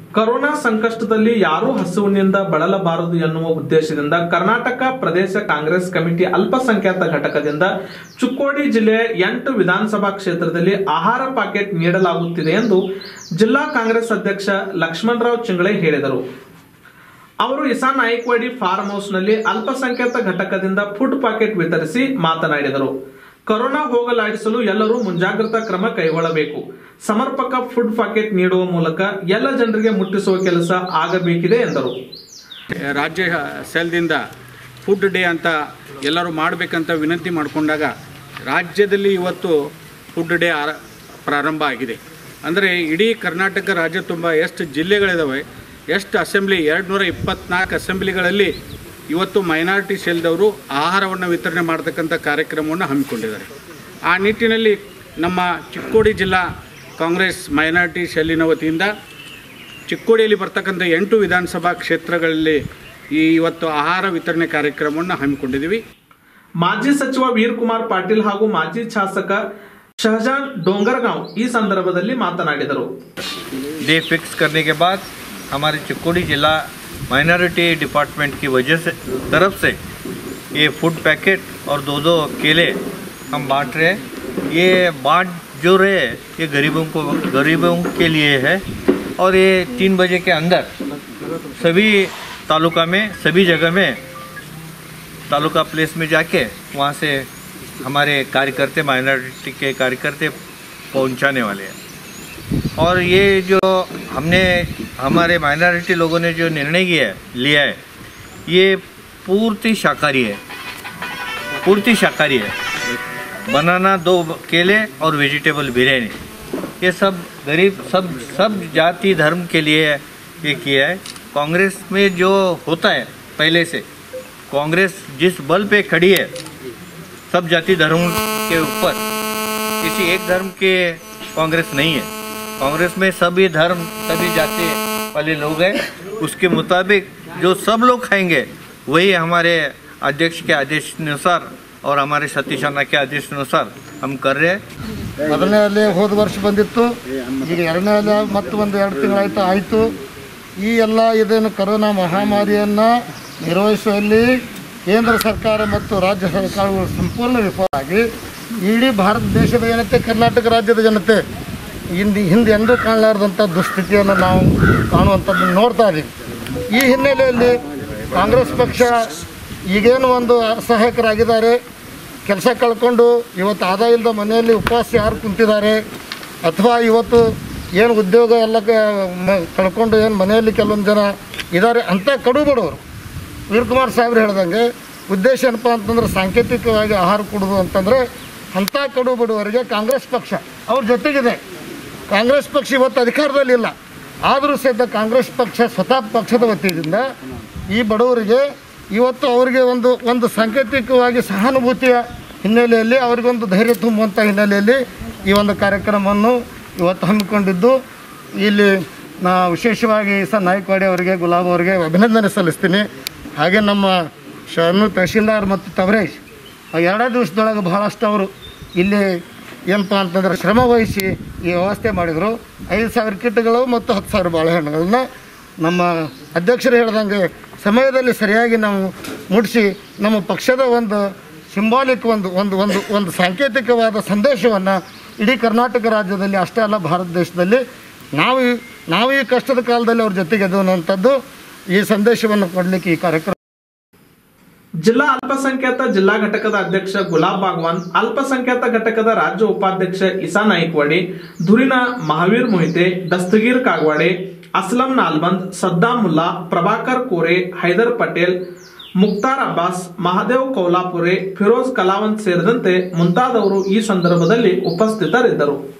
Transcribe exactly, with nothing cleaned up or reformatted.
Corona ಸಂಕಷ್ಟದಲ್ಲಿ ಯಾರೂ ಹಸುವಿನಿಂದ ಬಳಲಬಾರದು ಎನ್ನುವ ಉದ್ದೇಶದಿಂದ ಕರ್ನಾಟಕ ಪ್ರದೇಶ ಕಾಂಗ್ರೆಸ್ ಕಮಿಟಿ ಅಲ್ಪಸಂಖ್ಯಾತ ಘಟಕದಿಂದ ಚಿಕ್ಕೋಡಿ ಜಿಲ್ಲೆಯ ಎಂಟು ವಿಧಾನಸಭಾ ಕ್ಷೇತ್ರದಲ್ಲಿ ಆಹಾರ ಪ್ಯಾಕೆಟ್ ನೀಡಲಾಗುತ್ತಿದೆ ಎಂದು ಜಿಲ್ಲಾ ಕಾಂಗ್ರೆಸ್ ಅಧ್ಯಕ್ಷ ಲಕ್ಷ್ಮಣರಾವ್ ಚಿಂಗಳೆ ಹೇಳಿದರು. ಅವರು ಇಸಾನ್ ನಾಯಕ್ವಾಡಿ ಫಾರ್ಮ್ ಹೌಸ್ ನಲ್ಲಿ ಅಲ್ಪಸಂಖ್ಯಾತ ಘಟಕದಿಂದ ಫುಡ್ ಪ್ಯಾಕೆಟ್ ವಿತರಿಸಿ ಮಾತನಾಡಿದರು. ಕೊರೋನಾ ಹೋಗಲಾಡಿಸಲು ಎಲ್ಲರೂ ಮುಂಜಾಗ್ರತಾ ಕ್ರಮ ಕೈಗೊಳ್ಳಬೇಕು. ಸಮರ್ಪಕ ಫುಡ್ ಪ್ಯಾಕೆಟ್ ನೀಡುವ ಮೂಲಕ ಎಲ್ಲ ಜನರಿಗೆ ಮುಟ್ಟಿಸುವ ಕೆಲಸ ಆಗಬೇಕಿದೆ ಎಂದರು. ರಾಜ್ಯ ಸೆಲ್ದಿಂದ ಫುಡ್ ಡೇ ಅಂತ ಎಲ್ಲರೂ ಮಾಡಬೇಕಂತ ವಿನಂತಿ ಮಾಡಿಕೊಂಡಾಗ ರಾಜ್ಯದಲ್ಲಿ ಇವತ್ತು ಫುಡ್ ಡೇ ಪ್ರಾರಂಭ ಆಗಿದೆ. ಅಂದರೆ ಇಡೀ ಕರ್ನಾಟಕ ರಾಜ್ಯ ತುಂಬ ಎಷ್ಟು ಜಿಲ್ಲೆಗಳಿದ್ದಾವೆ, ಎಷ್ಟು ಅಸೆಂಬ್ಲಿ, ಎರಡು ನೂರ ಇಪ್ಪತ್ನಾಲ್ಕು ಅಸೆಂಬ್ಲಿಗಳಲ್ಲಿ ಇವತ್ತು ಮೈನಾರಿಟಿ ಸೆಲ್ದವರು ಆಹಾರವನ್ನು ವಿತರಣೆ ಮಾಡ್ತಕ್ಕಂಥ ಕಾರ್ಯಕ್ರಮವನ್ನು ಹಮ್ಮಿಕೊಂಡಿದ್ದಾರೆ. ಆ ನಿಟ್ಟಿನಲ್ಲಿ ನಮ್ಮ ಚಿಕ್ಕೋಡಿ ಜಿಲ್ಲಾ ಕಾಂಗ್ರೆಸ್ ಮೈನಾರಿಟಿ ಸೆಲ್ಲಿನ ವತಿಯಿಂದ ಚಿಕ್ಕೋಡಿಯಲ್ಲಿ ಬರ್ತಕ್ಕಂಥ ಎಂಟು ವಿಧಾನಸಭಾ ಕ್ಷೇತ್ರಗಳಲ್ಲಿ ಈ ಇವತ್ತು ಆಹಾರ ವಿತರಣೆ ಕಾರ್ಯಕ್ರಮವನ್ನು ಹಮ್ಮಿಕೊಂಡಿದ್ದೀವಿ. ಮಾಜಿ ಸಚಿವ ವೀರಕುಮಾರ್ ಪಾಟೀಲ್ ಹಾಗೂ ಮಾಜಿ ಶಾಸಕ ಶಹಜಾನ್ ಡೋಂಗರಗಾಂವ್ ಈ ಸಂದರ್ಭದಲ್ಲಿ ಮಾತನಾಡಿದರು. डे फिक्स करने के बाद हमारे चिक्कोड़ी जिला माइनॉरिटी डिपार्टमेंट की वजह से तरफ से ये फूड पैकेट और दो दो केले हम बांट रहे हैं. ये बांट जो रहे ये गरीबों को गरीबों के लिए है और ये तीन बजे के अंदर सभी तालुका में सभी जगह में तालुका प्लेस में जाके वहाँ से हमारे कार्यकर्ते माइनॉरिटी के कार्यकर्ते पहुँचाने वाले हैं. और ये जो हमने हमारे माइनॉरिटी लोगों ने जो निर्णय किया है लिया है ये पूर्ति शाकाहारी है पूर्ति शाकाहारी है. बनाना दो केले और वेजिटेबल बिरयानी ये सब गरीब सब सब जाति धर्म के लिए ये किया है. कांग्रेस में जो होता है पहले से कांग्रेस जिस बल पे खड़ी है सब जाति धर्म के ऊपर, किसी एक धर्म के कांग्रेस नहीं है. कांग्रेस में सभी धर्म सभी जाति वाले लोग हैं. उसके मुताबिक जो सब लोग खाएंगे वही हमारे अध्यक्ष के आदेश अनुसार और हमारे सतीश अन्ना के आदेश अनुसार हम कर रहे हैं. ಮೊದಲನೇ ಅಲೆ ಹೋದ ವರ್ಷ ಬಂದಿತ್ತು, ಈಗ ಎರಡನೇ ಅಲೆ ಮತ್ತು ಒಂದು ಎರಡು ತಿಂಗಳಾಯ್ತು ಆಯಿತು. ಈ ಎಲ್ಲ ಇದೇನು ಕೊರೋನಾ ಮಹಾಮಾರಿಯನ್ನು ನಿರ್ವಹಿಸುವಲ್ಲಿ ಕೇಂದ್ರ ಸರ್ಕಾರ ಮತ್ತು ರಾಜ್ಯ ಸರ್ಕಾರಗಳು ಸಂಪೂರ್ಣ ವಿಫಲವಾಗಿ ಇಡೀ ಭಾರತ ದೇಶದ ಜನತೆ, ಕರ್ನಾಟಕ ರಾಜ್ಯದ ಜನತೆ ಹಿಂದೆ ಹಿಂದೆ ಎಂದೂ ಕಾಣಲಾರದಂಥ ದುಸ್ಥಿತಿಯನ್ನು ನಾವು ಕಾಣುವಂಥದ್ದನ್ನು ನೋಡ್ತಾ ಇದ್ದೀವಿ. ಈ ಹಿನ್ನೆಲೆಯಲ್ಲಿ ಕಾಂಗ್ರೆಸ್ ಪಕ್ಷ ಈಗೇನು ಒಂದು ಅಸಹಾಯಕರಾಗಿದ್ದಾರೆ, ಕೆಲಸ ಕಳ್ಕೊಂಡು ಇವತ್ತು ಆದಾಯ ಇಲ್ಲದ ಮನೆಯಲ್ಲಿ ಉಪವಾಸ ಯಾರು ಕುಂತಿದ್ದಾರೆ, ಅಥವಾ ಇವತ್ತು ಏನು ಉದ್ಯೋಗ ಎಲ್ಲ ಕಳ್ಕೊಂಡು ಏನು ಮನೆಯಲ್ಲಿ ಕೆಲವೊಂದು ಜನ ಇದ್ದಾರೆ ಅಂಥ ಕಡು ಬಡವರು. ವೀರಕುಮಾರ್ ಸಾಹೇಬ್ರು ಹೇಳ್ದಂಗೆ ಉದ್ದೇಶ ಏನಪ್ಪ ಅಂತಂದ್ರೆ ಸಾಂಕೇತಿಕವಾಗಿ ಆಹಾರ ಕೊಡೋದು ಅಂತಂದರೆ ಅಂಥ ಕಡು ಬಡವರಿಗೆ ಕಾಂಗ್ರೆಸ್ ಪಕ್ಷ ಅವ್ರ ಜೊತೆಗಿದೆ. ಕಾಂಗ್ರೆಸ್ ಪಕ್ಷ ಇವತ್ತು ಅಧಿಕಾರದಲ್ಲಿಲ್ಲ, ಆದರೂ ಸಹಿತ ಕಾಂಗ್ರೆಸ್ ಪಕ್ಷ ಸ್ವತಃ ಪಕ್ಷದ ವತಿಯಿಂದ ಈ ಬಡವರಿಗೆ ಇವತ್ತು ಅವರಿಗೆ ಒಂದು ಒಂದು ಸಾಂಕೇತಿಕವಾಗಿ ಸಹಾನುಭೂತಿಯ ಹಿನ್ನೆಲೆಯಲ್ಲಿ ಅವರಿಗೊಂದು ಧೈರ್ಯ ತುಂಬುವಂಥ ಹಿನ್ನೆಲೆಯಲ್ಲಿ ಈ ಒಂದು ಕಾರ್ಯಕ್ರಮವನ್ನು ಇವತ್ತು ಹಮ್ಮಿಕೊಂಡಿದ್ದು, ಇಲ್ಲಿ ನಾ ವಿಶೇಷವಾಗಿ ಸ ನಾಯಕ್ವಾಡಿ ಅವರಿಗೆ, ಗುಲಾಬ್ ಅವರಿಗೆ ಅಭಿನಂದನೆ ಸಲ್ಲಿಸ್ತೀನಿ. ಹಾಗೆ ನಮ್ಮ ಶರಣು ತಹಶೀಲ್ದಾರ್ ಮತ್ತು ತವರೇಶ್ ಎರಡೇ ದಿವಸದೊಳಗೆ ಬಹಳಷ್ಟು ಅವರು ಇಲ್ಲಿ ಏನಪ್ಪ ಅಂತಂದ್ರೆ ಶ್ರಮ ವಹಿಸಿ ಈ ವ್ಯವಸ್ಥೆ ಮಾಡಿದರು. ಐದು ಸಾವಿರ ಕಿಟ್ಗಳು ಮತ್ತು ಹತ್ತು ಸಾವಿರ ಬಾಳೆಹಣ್ಣುಗಳನ್ನ ನಮ್ಮ ಅಧ್ಯಕ್ಷರು ಹೇಳ್ದಂಗೆ ಸಮಯದಲ್ಲಿ ಸರಿಯಾಗಿ ನಾವು ಮುಟ್ಟಿಸಿ ನಮ್ಮ ಪಕ್ಷದ ಒಂದು ಸಿಂಬಾಲಿಕ್ ಒಂದು ಒಂದು ಒಂದು ಒಂದು ಸಾಂಕೇತಿಕವಾದ ಸಂದೇಶವನ್ನು ಇಡೀ ಕರ್ನಾಟಕ ರಾಜ್ಯದಲ್ಲಿ ಅಷ್ಟೇ ಅಲ್ಲ ಭಾರತ ದೇಶದಲ್ಲಿ ನಾವು ನಾವು ಈ ಕಷ್ಟದ ಕಾಲದಲ್ಲಿ ಅವ್ರ ಜೊತೆಗೆ ಅನ್ನುವಂಥದ್ದು ಈ ಸಂದೇಶವನ್ನು ಕೊಡಲಿಕ್ಕೆ ಈ ಕಾರ್ಯಕ್ರಮ. ಜಿಲ್ಲಾ ಅಲ್ಪಸಂಖ್ಯಾತ ಜಿಲ್ಲಾ ಘಟಕದ ಅಧ್ಯಕ್ಷ ಗುಲಾಬ್ ಬಾಗ್ವಾನ್, ಅಲ್ಪಸಂಖ್ಯಾತ ಘಟಕದ ರಾಜ್ಯ ಉಪಾಧ್ಯಕ್ಷ ಇಸಾ ನಾಯಕ್ವಾಡಿ, ಧುರಿನ ಮಹಾವೀರ್ ಮೊಹಿತೆ, ದಸ್ತಗೀರ್ ಕಾಗವಾಡೆ, ಅಸ್ಲಂ ನಾಲ್ಬಂದ್, ಸದ್ದಾಂ ಮುಲ್ಲಾ, ಪ್ರಭಾಕರ್ ಕೋರೆ, ಹೈದರ್ ಪಟೇಲ್, ಮುಕ್ತಾರ್ ಅಬ್ಬಾಸ್, ಮಹಾದೇವ್ ಕೌಲಾಪುರೆ, ಫಿರೋಜ್ ಕಲಾವಂತ್ ಸೇರಿದಂತೆ ಮುಂತಾದವರು ಈ ಸಂದರ್ಭದಲ್ಲಿ ಉಪಸ್ಥಿತರಿದ್ದರು.